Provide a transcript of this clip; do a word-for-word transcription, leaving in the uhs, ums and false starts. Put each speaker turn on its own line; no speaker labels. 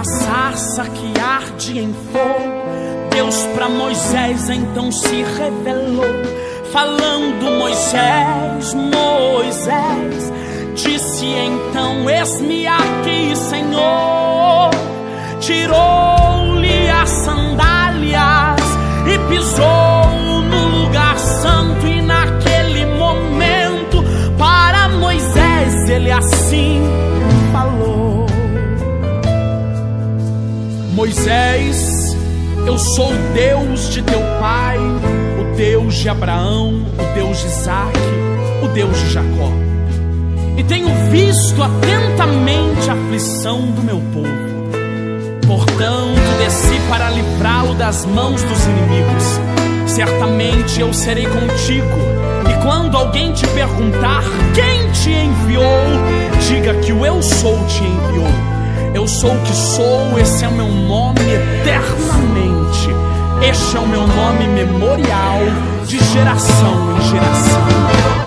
a sarça que arde em fogo, Deus para Moisés então se revelou, falando: Moisés, Moisés. Disse então: eis-me aqui, Senhor. Tirou-lhe as sandálias e pisou no lugar santo, e naquele momento para Moisés ele assim falou: Moisés, eu sou o Deus de teu pai, o Deus de Abraão, o Deus de Isaque, o Deus de Jacó. E tenho visto atentamente a aflição do meu povo. Portanto, desci para livrá-lo das mãos dos inimigos. Certamente eu serei contigo. E quando alguém te perguntar quem te enviou, diga que o Eu Sou te enviou. Eu sou o que sou, esse é o meu nome eternamente. Este é o meu nome memorial, de geração em geração.